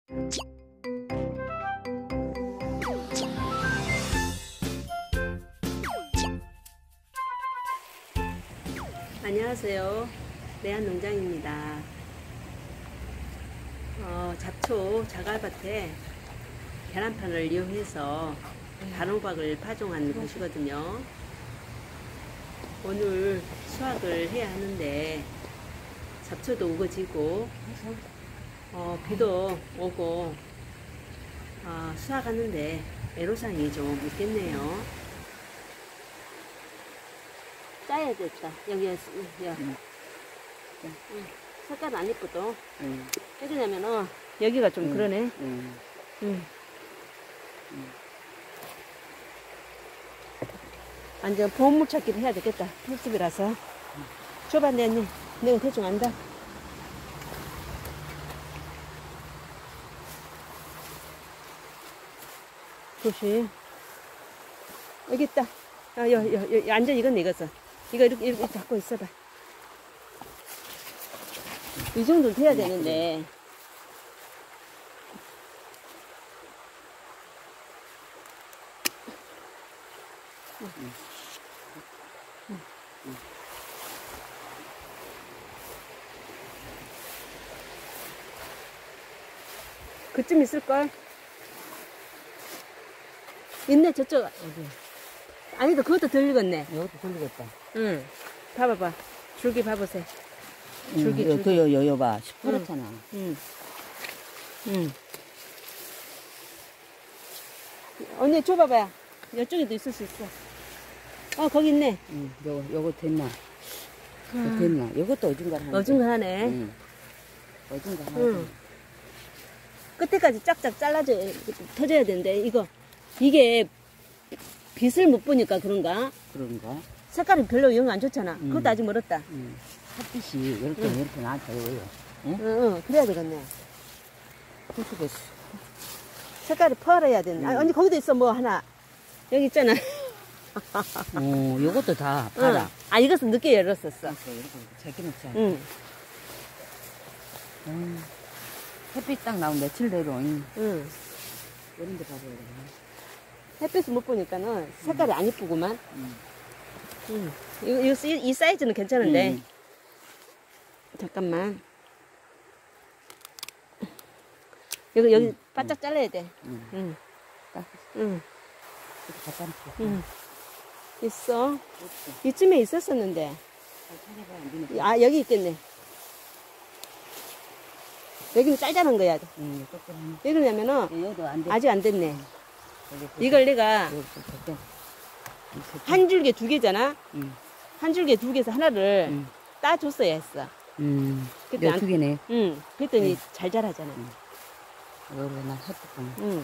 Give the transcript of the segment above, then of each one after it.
안녕하세요. 내한농장입니다. 잡초 자갈밭에 계란판을 이용해서 단호박을 파종한 곳이거든요. 오늘 수확을 해야 하는데 잡초도 우거지고 비도 오고 수확하는데 애로사항이 좀 있겠네요. 짜야겠다. 여기 색깔 안 이쁘도. 왜냐면은 여기가 좀 그러네. 완전 보물 찾기를 해야 되겠다. 풀숲이라서. 줘봐, 내가 대충 안다. 조심. 여기 있다. 여기 완전 익었네, 익었어. 이거 이렇게 잡고 있어봐. 이 정도는 돼야 되는데. 그쯤 있을걸? 있네, 저쪽. 어디? 아니다, 그것도 덜 익었네. 이것도 덜 익었다. 응. 봐봐봐. 줄기 봐보세요. 줄기. 요 봐. 시퍼렇잖아. 응. 언니 줘봐봐요. 이쪽에도 있을 수 있어. 거기 있네. 요거 됐나? 됐나? 요것도 어중간하네. 어중간하네. 어중간하네. 끝에까지 쫙쫙 터져야 되는데, 이게 빛을 못 보니까 그런가? 색깔이 별로 영 안 좋잖아. 그것도 아직 멀었다. 햇빛이 이렇게 나한테 응, 그래야 되겠네. 그렇게 색깔이 펄어야 되는데. 언니, 거기도 있어, 뭐 하나. 여기 있잖아. 요것도 다 봐라. 이것은 늦게 열었었어. 제끼 놓자. 응. 햇빛 딱 나온 며칠 내로. 응. 이런 데 봐봐야 되나? 햇빛을 못 보니까는 색깔이 안 이쁘구만. 이 사이즈는 괜찮은데. 잠깐만. 여기 바짝 잘라야 돼. 갖다 놓고. 있어. 이쯤에 있었었는데. 여기 있겠네. 여기는 짤짤한 거야. 왜 그러냐면은 아직 안 됐네. 이걸 내가 한 줄기 2개잖아. 한 줄기 2개에서 하나를 따줬어야 했어. 그때 2개네. 그랬더니 잘 자라잖아. 이거는 햇빛.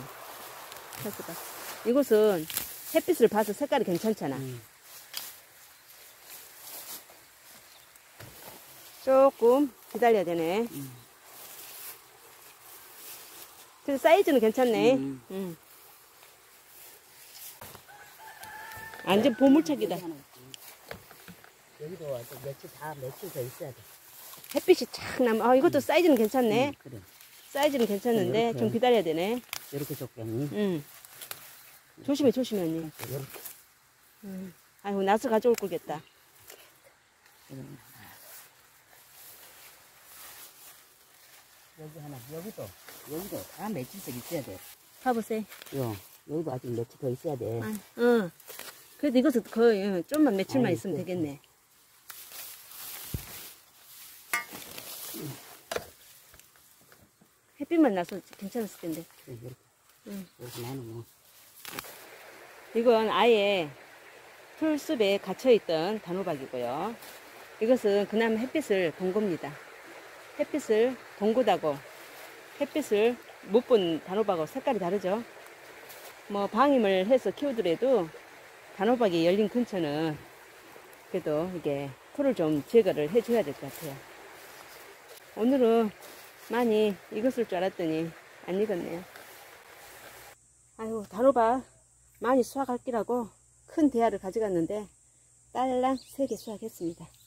이곳은 햇빛을 봐서 색깔이 괜찮잖아. 조금 기다려야 되네. 그래서 사이즈는 괜찮네. 완전 보물찾기다. 여기도 며칠 더 있어야 돼. 햇빛이 착 나면, 이것도 사이즈는 괜찮네. 그래. 사이즈는 괜찮은데, 이렇게. 좀 기다려야 되네. 이렇게 줬겠니? 조심해, 언니. 이렇게. 아이고, 나서 가져올 거겠다. 여기 하나, 여기도 다 며칠씩 있어야 돼. 봐보세요. 여기도 아직 며칠 더 있어야 돼. 그래도 이것은 거의 좀만 며칠만 있으면 되겠네. 햇빛만 나서 괜찮았을 텐데. 이렇게 나는 이건 아예 풀숲에 갇혀있던 단호박이고요. 이것은 그나마 햇빛을 본 겁니다. 햇빛을 본 거다고 햇빛을 못 본 단호박하고 색깔이 다르죠. 뭐 방임을 해서 키우더라도 단호박이 열린 근처는 그래도 이게 풀을 좀 제거를 해줘야 될 것 같아요. 오늘은 많이 익었을 줄 알았더니 안 익었네요. 아이고, 단호박 많이 수확할 끼라고 큰 대야를 가져갔는데 딸랑 3개 수확했습니다.